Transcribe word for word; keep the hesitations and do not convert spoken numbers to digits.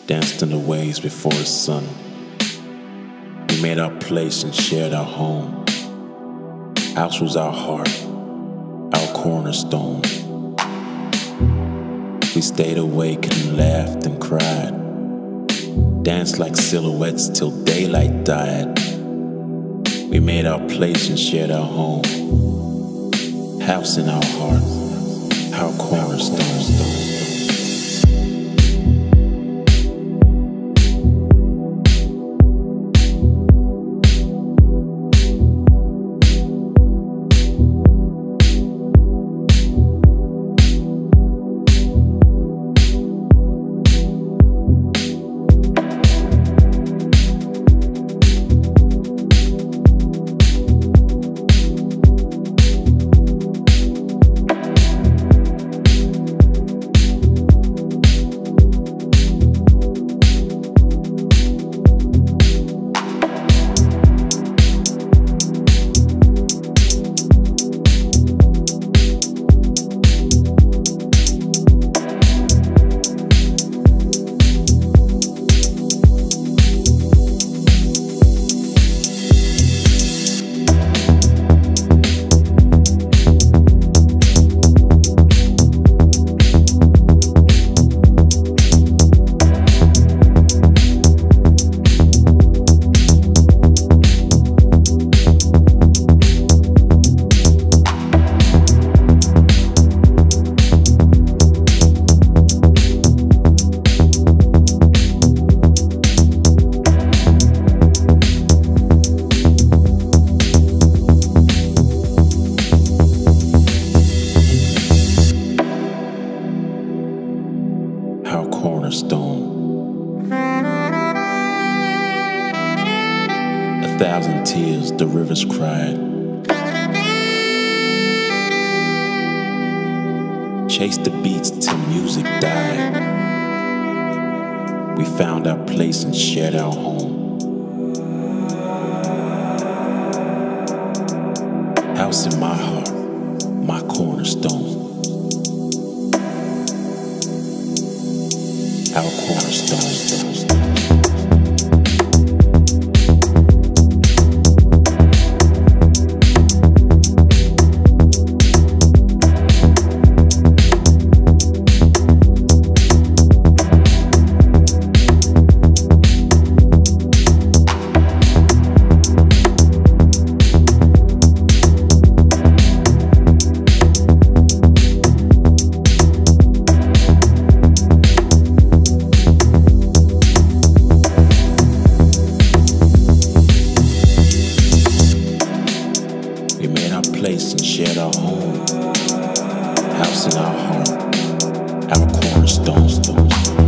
danced in the waves before the sun. We made our place and shared our home. House was our heart, our cornerstone. We stayed awake and laughed and cried, danced like silhouettes till daylight died. We made our place and shared our home. House in our heart, our cornerstone. Our cornerstone. A thousand tears the rivers cried, chased the beats till music died. We found our place and shared our home. House in my heart, my cornerstone. Our cornerstone. We made our place and shared our home. House in our heart, our cornerstone.